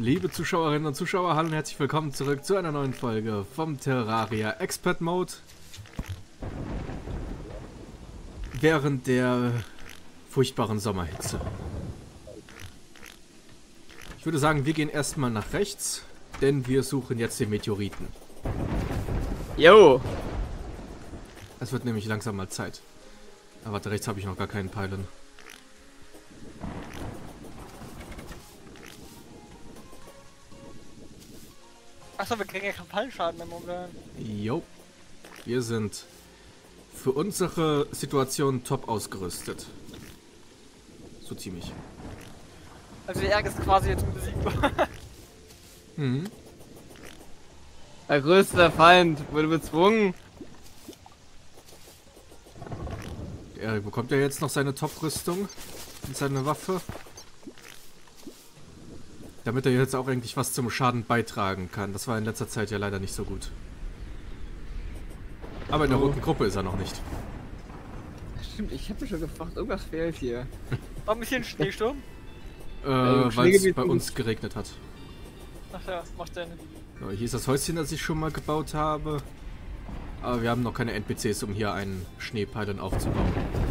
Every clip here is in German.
Liebe Zuschauerinnen und Zuschauer, hallo und herzlich willkommen zurück zu einer neuen Folge vom Terraria Expert Mode. Während der furchtbaren Sommerhitze. Ich würde sagen, wir gehen erstmal nach rechts, denn wir suchen jetzt den Meteoriten. Jo! Es wird nämlich langsam mal Zeit. Aber warte, rechts habe ich noch gar keinen Pylon. Achso, wir kriegen ja keinen Fallschaden im Moment. Jo. Wir sind für unsere Situation top ausgerüstet. So ziemlich. Also die Ärger ist quasi jetzt unbesiegbar. Mhm. Der größte Feind wurde bezwungen. Er bekommt ja jetzt noch seine Top-Rüstung und seine Waffe. Damit er jetzt auch eigentlich was zum Schaden beitragen kann. Das war in letzter Zeit ja leider nicht so gut. Aber in der roten Gruppe ist er noch nicht. Stimmt, ich habe mich schon gefragt, irgendwas fehlt hier. Warum ist hier ein Schneesturm? Weil es Schneegebiet bei uns geregnet hat. Ach ja, macht Sinn. So, hier ist das Häuschen, das ich schon mal gebaut habe. Aber wir haben noch keine NPCs, um hier einen Schneepylon aufzubauen.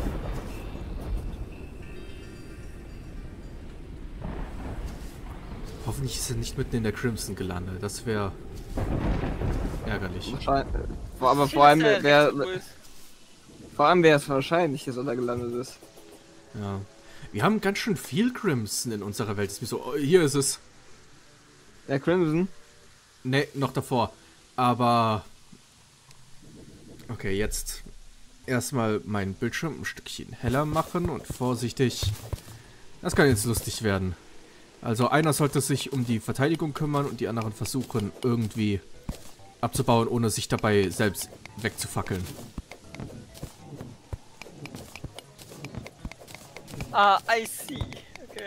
Hoffentlich ist er nicht mitten in der Crimson gelandet. Das wäre ärgerlich. Aber vor allem wäre es wahrscheinlich, dass er da gelandet ist. Ja. Wir haben ganz schön viel Crimson in unserer Welt. Ist mir so, oh, hier ist es. Der Crimson? Ne, noch davor. Aber okay, jetzt erstmal meinen Bildschirm ein Stückchen heller machen und vorsichtig. Das kann jetzt lustig werden. Also einer sollte sich um die Verteidigung kümmern und die anderen versuchen irgendwie abzubauen, ohne sich dabei selbst wegzufackeln. Ah, I see. Okay.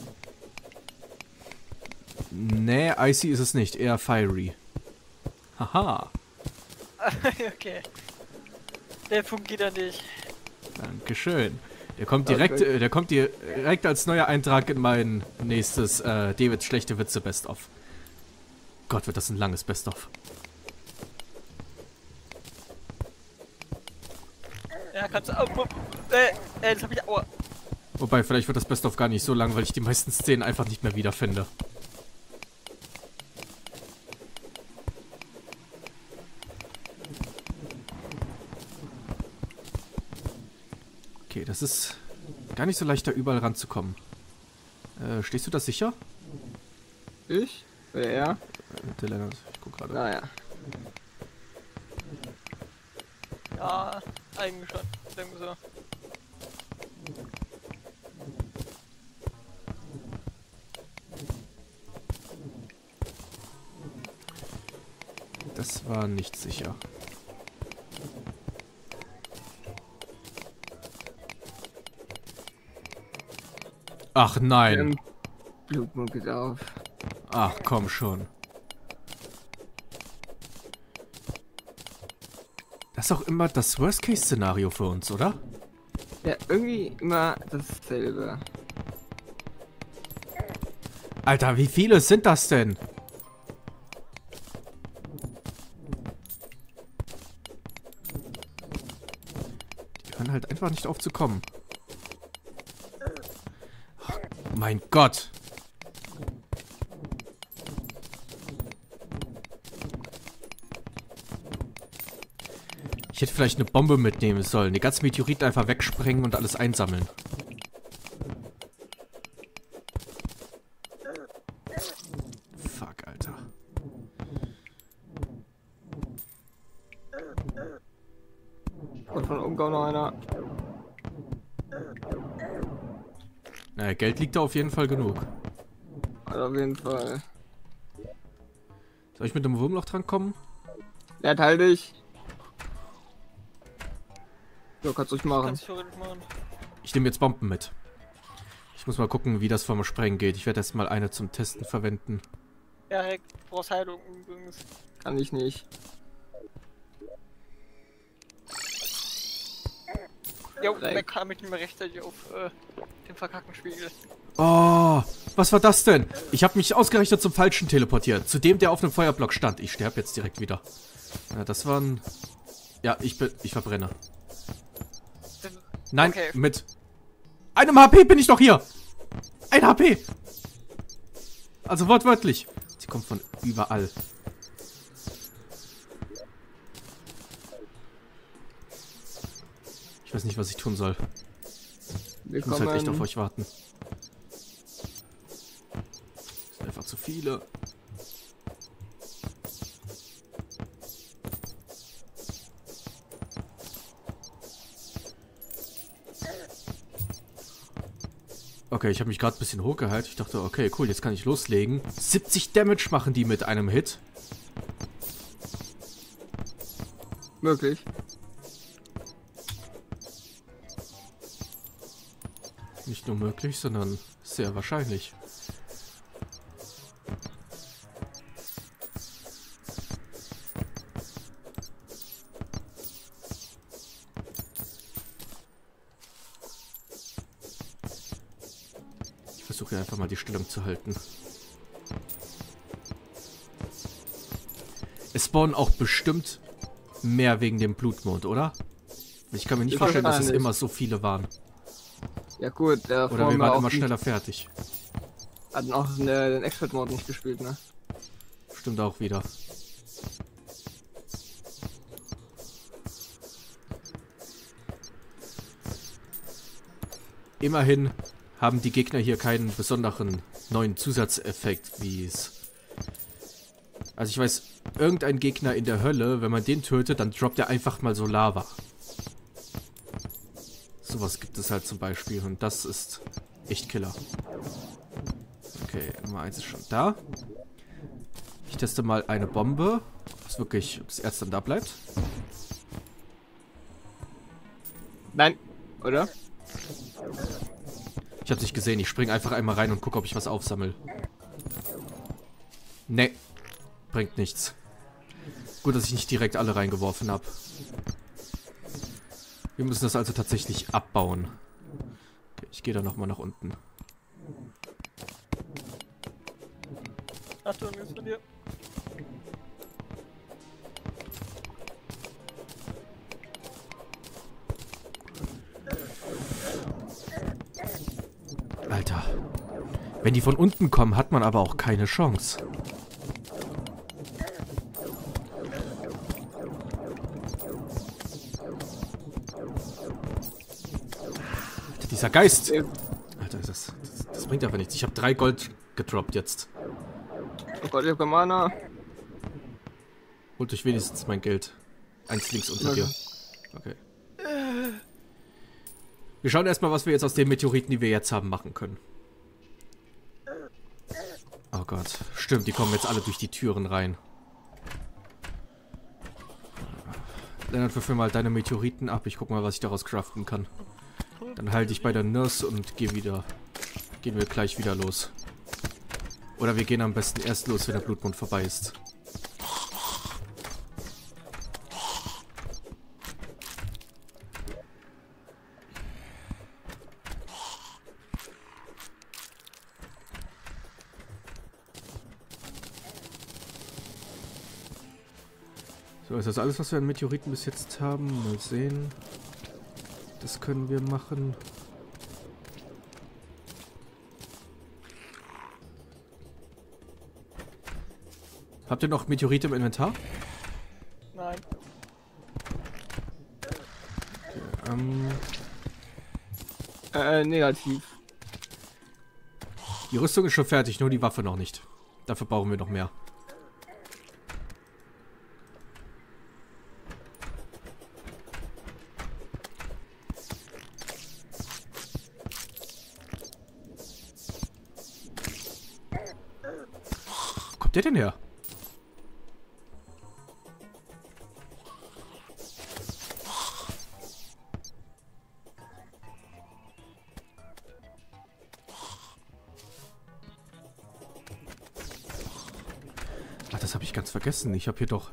Nee, icy ist es nicht, eher fiery. Haha. Okay. Der fungiert ja nicht. Dankeschön. Der kommt direkt als neuer Eintrag in mein nächstes Davids schlechte Witze Best-of. Gott, wird das ein langes Best-of. Ja, kannst du. Das hab ich. Aua. Wobei, vielleicht wird das Best-of gar nicht so lang, weil ich die meisten Szenen einfach nicht mehr wiederfinde. Okay, das ist gar nicht so leicht, da überall ranzukommen. Stehst du da sicher? Ich? Oder er? Der Lennart, ich guck gerade. Naja. Ja, eigentlich schon. Denke so. Das war nicht sicher. Ach nein. Blutmund geht auf. Ach komm schon. Das ist auch immer das Worst-Case-Szenario für uns, oder? Ja, irgendwie immer dasselbe. Alter, wie viele sind das denn? Die hören halt einfach nicht auf zu kommen. Oh, mein Gott. Ich hätte vielleicht eine Bombe mitnehmen sollen. Die ganzen Meteoriten einfach wegsprengen und alles einsammeln. Fuck, Alter. Und von oben kommt noch einer. Naja, Geld liegt da auf jeden Fall genug. Also auf jeden Fall. Soll ich mit dem Wurmloch drankommen? Ja, teil dich. So, kannst du ruhig machen. Kannst du theoretisch machen. Ich nehme jetzt Bomben mit. Ich muss mal gucken, wie das vom Sprengen geht. Ich werde erst mal eine zum Testen verwenden. Ja, Heck, du brauchst Heilung übrigens. Kann ich nicht. Jo, der kam mit nicht mehr rechtzeitig auf den verkackten Spiegel. Oh, was war das denn? Ich habe mich ausgerechnet zum Falschen teleportiert. Zu dem, der auf einem Feuerblock stand. Ich sterbe jetzt direkt wieder. Ja, das war ein... Ja, ich verbrenne. Nein, Okay. mit einem HP bin ich doch hier. Ein HP. Also wortwörtlich. Sie kommt von überall. Ich weiß nicht, was ich tun soll. Ich muss halt echt auf euch warten. Es sind einfach zu viele. Okay, ich habe mich gerade ein bisschen hochgehalten. Ich dachte, okay, cool, jetzt kann ich loslegen. 70 Damage machen die mit einem Hit. Möglich. Nicht nur möglich, sondern sehr wahrscheinlich. Ich versuche einfach mal die Stellung zu halten. Es spawnen auch bestimmt mehr wegen dem Blutmond, oder? Ich kann mir nicht vorstellen, dass es immer so viele waren. Ja gut, der Oder wir waren immer schneller fertig. Hatten auch den Expert-Mode nicht gespielt, ne? Stimmt auch wieder. Immerhin haben die Gegner hier keinen besonderen neuen Zusatzeffekt, wie es... Also ich weiß, irgendein Gegner in der Hölle, wenn man den tötet, dann droppt er einfach mal so Lava. Sowas gibt es halt zum Beispiel und das ist echt Killer. Okay, Nummer 1 ist schon da. Ich teste mal eine Bombe. Ob das Erz dann da bleibt. Nein, oder? Ich hab's nicht gesehen. Ich spring einfach einmal rein und gucke, ob ich was aufsammel. Nee. Bringt nichts. Gut, dass ich nicht direkt alle reingeworfen habe. Wir müssen das also tatsächlich abbauen. Okay, ich gehe da nochmal nach unten. Achtung, ist von dir. Alter. Wenn die von unten kommen, hat man aber auch keine Chance. Dieser Geist! Alter, das bringt einfach nichts. Ich habe 3 Gold gedroppt jetzt. Oh Gott, ich hab kein Mana. Holt euch wenigstens mein Geld. Eins links unter dir. Okay. Wir schauen erstmal, was wir jetzt aus den Meteoriten, die wir jetzt haben, machen können. Oh Gott. Stimmt, die kommen jetzt alle durch die Türen rein. Lennart, wirf mir mal deine Meteoriten ab. Ich guck mal, was ich daraus craften kann. Dann halte ich bei der Nurse und gehen wir gleich wieder los. Oder wir gehen am besten erst los, wenn der Blutmond vorbei ist. So, ist das alles, was wir an Meteoriten bis jetzt haben? Mal sehen. Das können wir machen. Habt ihr noch Meteorite im Inventar? Nein. Okay, negativ. die Rüstung ist schon fertig, nur die Waffe noch nicht. Dafür brauchen wir noch mehr. Wo kommt der denn her? Ach, das habe ich ganz vergessen. Ich habe hier doch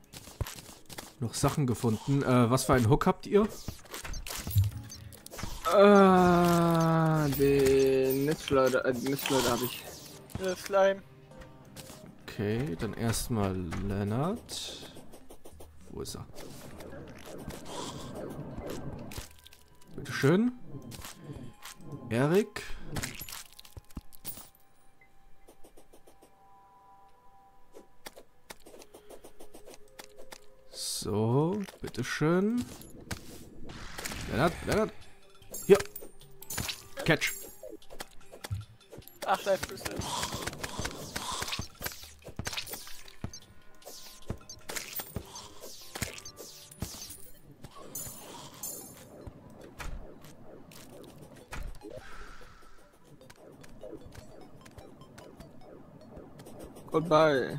noch Sachen gefunden. Was für einen Hook habt ihr? Den Netzschleuder, die Netzschleuder habe ich. Slime. Okay, dann erstmal Lennart. Wo ist er? Bitteschön. Erik. So, bitteschön. Lennart. Hier. Catch. 8 Leibfüße. Goodbye.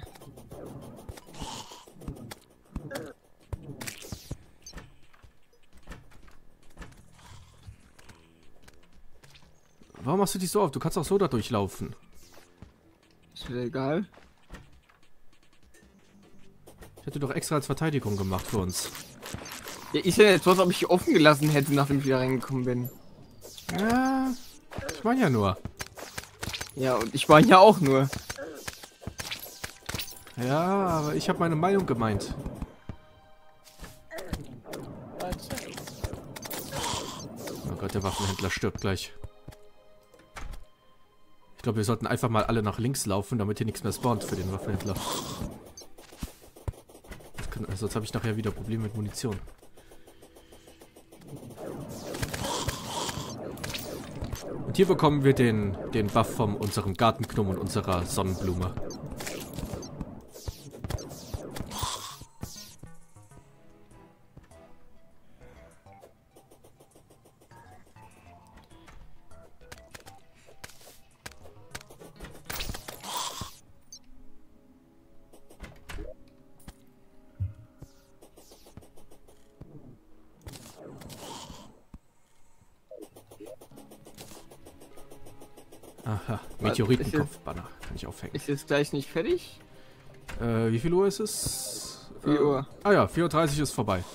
Warum machst du dich so auf? Du kannst auch so da durchlaufen. Ist mir egal. Ich hätte doch extra als Verteidigung gemacht für uns. Ja, ist ja jetzt was, ob ich offen gelassen hätte, nachdem ich wieder reingekommen bin. Ja, ich meine ja nur. Ja, und ich war ja auch nur. Ja, aber ich habe meine Meinung gemeint. Oh Gott, der Waffenhändler stirbt gleich. Ich glaube, wir sollten einfach mal alle nach links laufen, damit hier nichts mehr spawnt für den Waffenhändler. Sonst habe ich nachher wieder Probleme mit Munition. Und hier bekommen wir den Buff von unserem Gartenknomm und unserer Sonnenblume. Aha, Meteoritenkopfbanner. Kann ich aufhängen. Ist jetzt gleich nicht fertig? Wie viel Uhr ist es? 4 Uhr. Ah ja, 4:30 Uhr ist vorbei.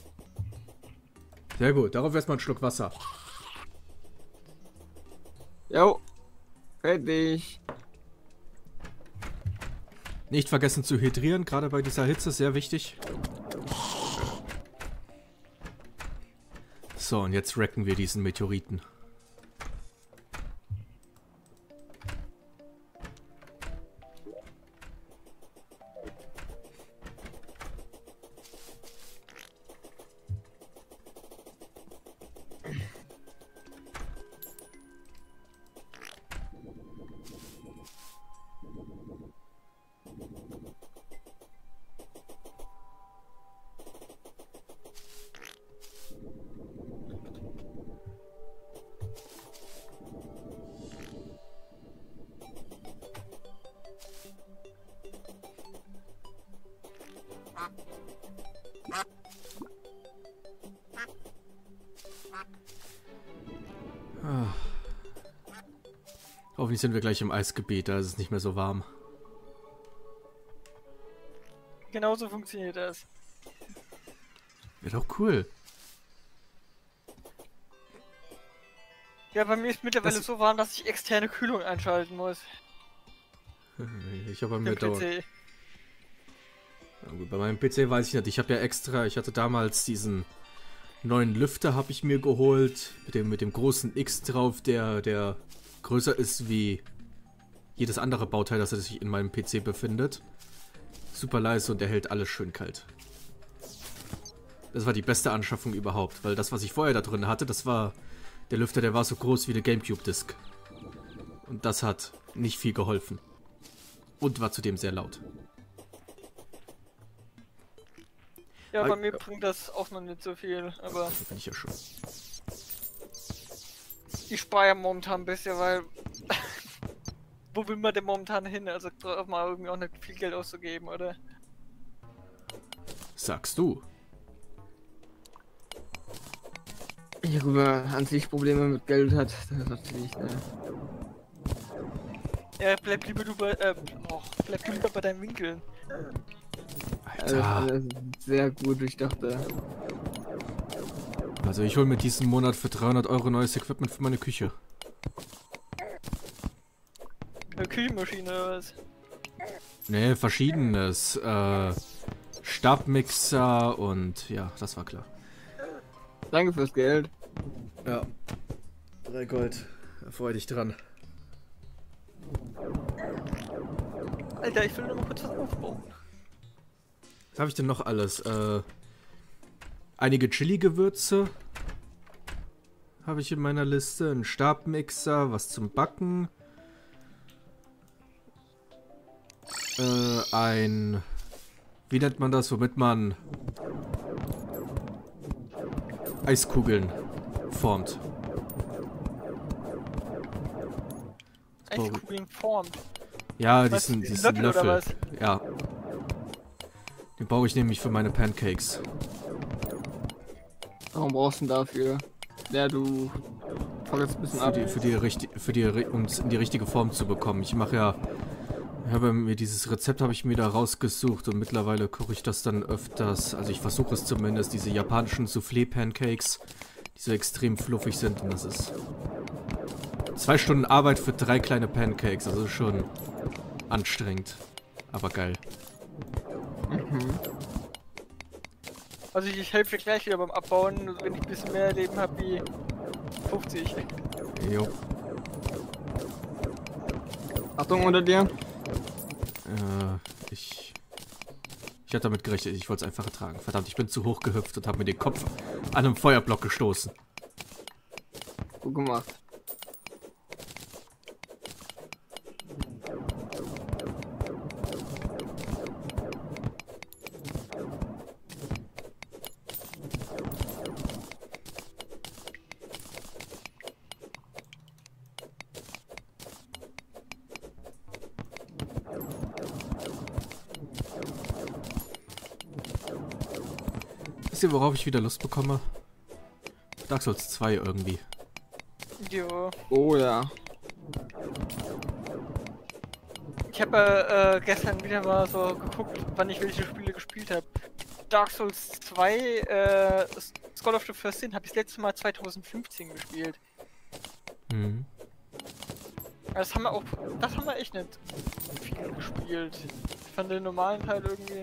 Sehr gut, darauf erstmal einen Schluck Wasser. Jo. Fertig. Nicht vergessen zu hydrieren, gerade bei dieser Hitze, sehr wichtig. So, und jetzt wrecken wir diesen Meteoriten. Ah. Hoffentlich sind wir gleich im Eisgebiet, da ist es nicht mehr so warm. Genauso funktioniert das. Wäre doch cool. Ja, bei mir ist mittlerweile so warm, dass ich externe Kühlung einschalten muss. Ich habe Der mir dauernd. PC. Ja, gut, bei meinem PC weiß ich nicht. Ich habe ja extra, ich hatte damals diesen neuen Lüfter habe ich mir geholt, mit dem großen X drauf, der größer ist wie jedes andere Bauteil, das sich in meinem PC befindet. Super leise und der hält alles schön kalt. Das war die beste Anschaffung überhaupt, weil das, was ich vorher da drin hatte, das war der Lüfter, der war so groß wie eine Gamecube-Disc. Und das hat nicht viel geholfen. Und war zudem sehr laut. Ja, bei mir bringt das auch noch nicht so viel, aber Da bin ich ja schon. ich spare ja momentan ein bisschen, weil wo will man denn momentan hin? Also braucht man irgendwie auch nicht viel Geld auszugeben, oder? Sagst du. Ja, gut, wenn man an sich Probleme mit Geld hat, das ist natürlich, ne? Ja, bleib lieber bleib lieber bei deinen Winkeln. Also, Alter. das ist sehr gut durchdachte. Also ich hole mir diesen Monat für 300 Euro neues Equipment für meine Küche. Eine Küchenmaschine oder was? Ne, verschiedenes. Stabmixer und ja, das war klar. Danke fürs Geld. Ja. 3 Gold. Da freu dich dran. Alter, ich will nur mal kurz was aufbauen. Was habe ich denn noch alles? Einige Chili-Gewürze habe ich in meiner Liste. Ein Stabmixer, was zum Backen. Wie nennt man das, womit man Eiskugeln formt? Eiskugeln formt. Ja, Was, diesen diesen Löffel oder was? Ja. Den brauche ich nämlich für meine Pancakes. Warum brauchst du denn dafür? Ja, du fängst ein bisschen ab. Um es in die richtige Form zu bekommen. Ich habe mir dieses Rezept habe ich mir da rausgesucht und mittlerweile koche ich das dann öfters. Also ich versuche es zumindest, diese japanischen Soufflé-Pancakes, die so extrem fluffig sind, und das ist 2 Stunden Arbeit für 3 kleine Pancakes, also schon anstrengend, aber geil. Also ich helfe dir gleich wieder beim Abbauen, wenn ich ein bisschen mehr Leben habe wie 50. Jo. Achtung unter dir. Ich hatte damit gerechnet, ich wollte es einfach ertragen. Verdammt, ich bin zu hoch gehüpft und habe mir den Kopf an einem Feuerblock gestoßen. Gut gemacht. Wisst ihr, worauf ich wieder Lust bekomme? Dark Souls 2 irgendwie. Jo. Oh ja. Ich habe gestern wieder mal so geguckt, wann ich welche Spiele gespielt habe. Dark Souls 2, Skull of the First Sin habe ich das letzte Mal 2015 gespielt. Mhm. Das haben wir echt nicht viel gespielt. Ich fand den normalen Teil irgendwie.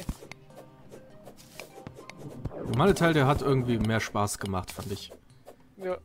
Der normale Teil, der hat irgendwie mehr Spaß gemacht, fand ich. Ja.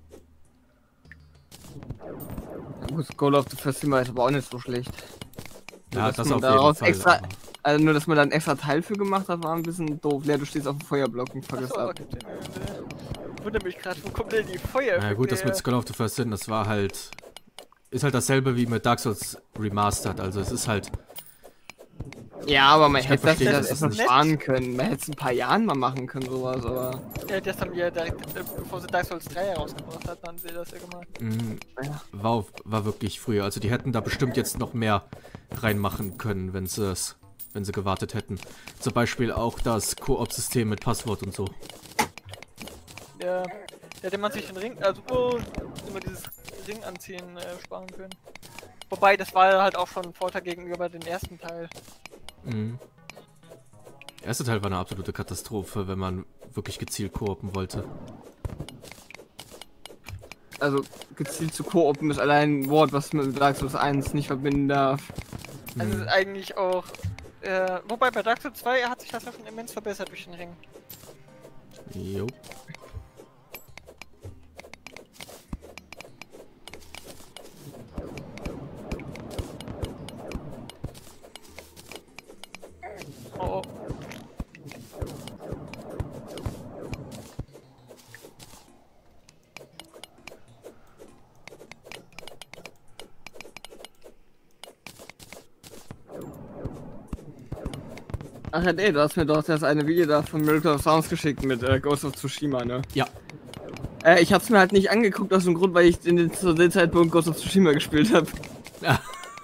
Ja, gut, Goal of the First Sin ist aber auch nicht so schlecht. Ja, Nur, das man auf jeden Fall. Extra, aber- also nur, dass man da einen extra Teil für gemacht hat, war ein bisschen doof. Ja, du stehst auf dem Feuerblock und vergisst Achso, ab. okay. Wundert mich gerade, wo kommt denn die Feuer? Na gut, das mit Skull of the First Sin, das war halt... Ist halt dasselbe wie mit Dark Souls Remastered, also es ist halt... Ja, aber man Ich kann hätte das verstehen, ja dass es erstmal nicht- sparen können. Man hätte es ein paar Jahren mal machen können, sowas, aber... Ja, das haben wir direkt, bevor sie Dark Souls 3 herausgebracht hat, haben sie das ja gemacht. Ja. War wirklich früher, also die hätten da bestimmt jetzt noch mehr reinmachen können, wenn sie gewartet hätten. Zum Beispiel auch das Koop-System mit Passwort und so. Ja, da hätte man sich den Ring, also immer dieses Ring anziehen sparen können. Wobei, das war halt auch schon ein Vorteil gegenüber dem ersten Teil. Mhm. Der erste Teil war eine absolute Katastrophe, wenn man wirklich gezielt koopen wollte. Also, gezielt zu koopen ist allein ein Wort, was man mit Dark Souls 1 nicht verbinden darf. Also ist eigentlich auch, wobei bei Dark Souls 2 hat sich das ja schon immens verbessert durch den Ring. Jo. Oh, oh. Ach ja, nee, du hast mir doch das eine Video da von Miracle of Sounds geschickt mit Ghost of Tsushima, ne? Ja. Ich hab's mir halt nicht angeguckt aus dem Grund, weil ich zu dem Zeitpunkt Ghost of Tsushima gespielt habe. Ja.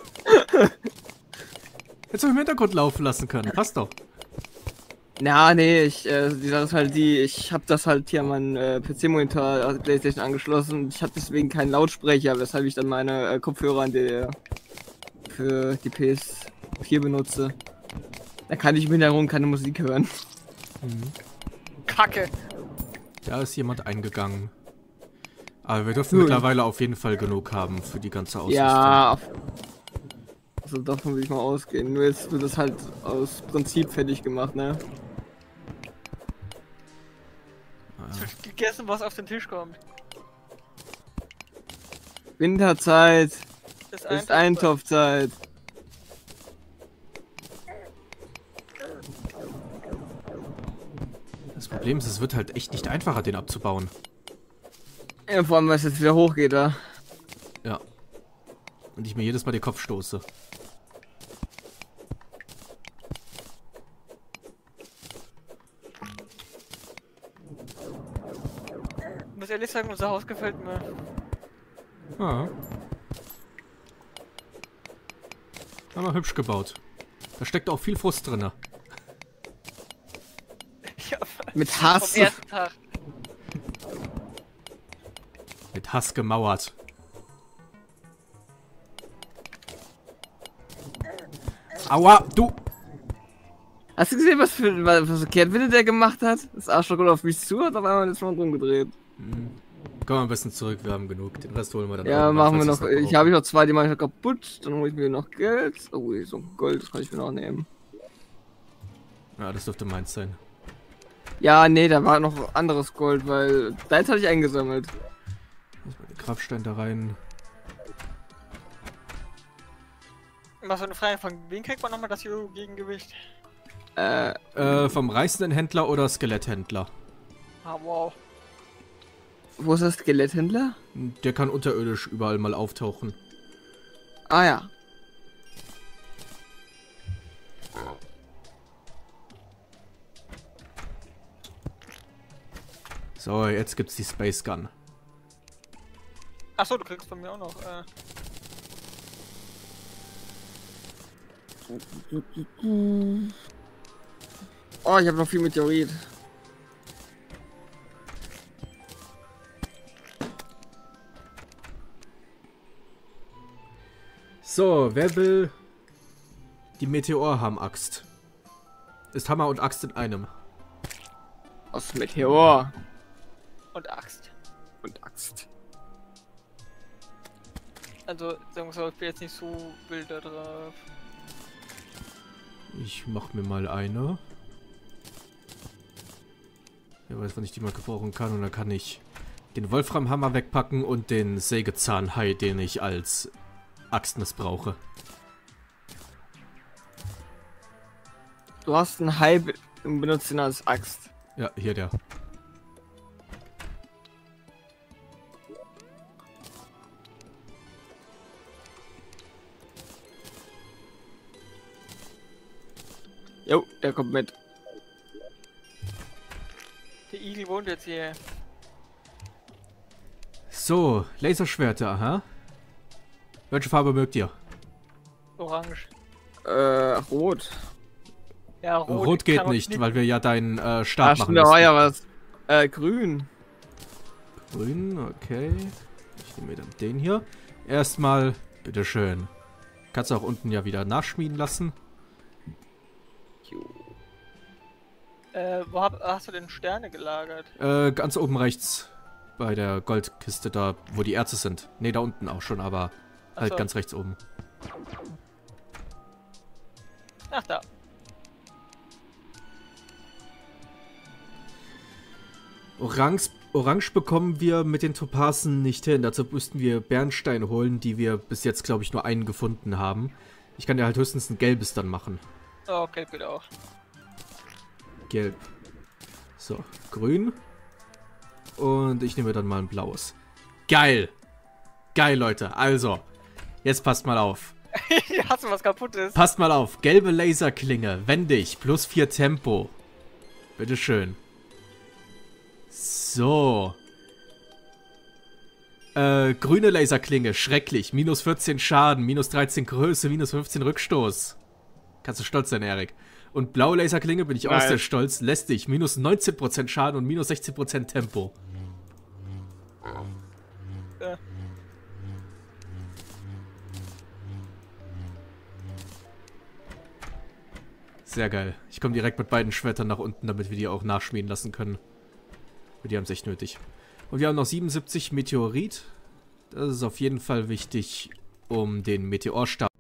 Hättest du im Hintergrund laufen lassen können, passt doch. Ja, nee, die Sache ist halt die, ich hab das halt hier an meinen PC-Monitor PlayStation angeschlossen. Ich hatte deswegen keinen Lautsprecher, weshalb ich dann meine Kopfhörer für die PS4 benutze. Da kann ich im Hintergrund keine Musik hören. Kacke! Da ist jemand eingegangen. Aber wir dürfen mittlerweile auf jeden Fall genug haben für die ganze Ausrüstung. Ja, also davon will ich mal ausgehen. Nur jetzt wird das halt aus Prinzip fertig gemacht, ne? Es wird gegessen, was auf den Tisch kommt. Winterzeit ist Eintopfzeit. Eintopfzeit. Das Problem ist, es wird halt echt nicht einfacher, den abzubauen. Ja, vor allem, weil es jetzt wieder hochgeht, da. Ja. Und ich mir jedes Mal den Kopf stoße. Ich muss ehrlich sagen, unser Haus gefällt mir. Ja. Aber hübsch gebaut. Da steckt auch viel Frust drin. Ja, Mit Hass. vom ersten Tag. Mit Hass gemauert. Aua, du! Hast du gesehen, was für Kehrtwinde der gemacht hat? Das Arschloch kommt auf mich zu, hat auf einmal jetzt schon rumgedreht. Komm mal ein bisschen zurück, wir haben genug. Den Rest holen wir dann. Ja, irgendwann, machen wir falls noch. wir's Ich habe noch 2, die mache ich noch kaputt. Dann hole ich mir noch Geld. Oh, so Gold, das kann ich mir noch nehmen. Ja, das dürfte meins sein. Ja, nee, da war noch anderes Gold, weil deins hatte ich eingesammelt. Erstmal den Grabstein da rein. Was für eine Frage, von wem kriegt man nochmal das Gegengewicht? Vom reißenden Händler oder Skeletthändler? Ah, wow. Wo ist der Skeletthändler? Der kann unterirdisch überall mal auftauchen. Ah ja. So, jetzt gibt's die Space Gun. Achso, du kriegst von mir auch noch. Oh, ich habe noch viel Meteorit. So, wer will die Meteorhammer-Axt? Ist Hammer und Axt in einem. Aus Meteor Und Axt. und Axt. Also, sagen wir so, ich bin jetzt nicht so wild da drauf. Ich mach mir mal eine. Wer weiß, wann ich die mal gebrauchen kann. Und dann kann ich den Wolframhammer wegpacken und den Sägezahnhai, den ich als Axt missbrauche. Du hast einen Hai und benutzt ihn als Axt. Ja, hier der. Jo, der kommt mit. Der Igel wohnt jetzt hier. So, Laserschwerter, aha. Welche Farbe mögt ihr? Orange. Rot. Ja, Rot geht kann man nicht, knicken. weil wir ja deinen Ah, Start machen stimmt, da war müssen. ja was. Grün. Grün, okay. Ich nehme mir dann den hier. Erstmal, bitteschön. Kannst du auch unten ja wieder nachschmieden lassen. Wo hast du denn Sterne gelagert? Ganz oben rechts. Bei der Goldkiste da, wo die Erze sind. Ne, da unten auch schon, aber halt so. ganz rechts oben. Ach, da. Orange bekommen wir mit den Topasen nicht hin. Dazu müssten wir Bernstein holen, die wir bis jetzt, glaube ich, nur einen gefunden haben. Ich kann ja halt höchstens ein gelbes dann machen. Oh, gelb geht auch. Gelb. So, grün. Und ich nehme dann mal ein blaues. Geil! Geil, Leute. Also, jetzt passt mal auf. Hast du was kaputtes? Passt mal auf. Gelbe Laserklinge, wendig, plus 4 Tempo. Bitteschön. So. Grüne Laserklinge, schrecklich. Minus 14 Schaden, minus 13 Größe, minus 15 Rückstoß. Kannst du stolz sein, Erik. Und blaue Laserklinge bin ich auch Nein. sehr stolz. Lästig, minus 19% Schaden und minus 16% Tempo. Sehr geil. Ich komme direkt mit beiden Schwertern nach unten, damit wir die auch nachschmieden lassen können. Die haben es echt nötig. Und wir haben noch 77 Meteorit. Das ist auf jeden Fall wichtig, um den Meteorstab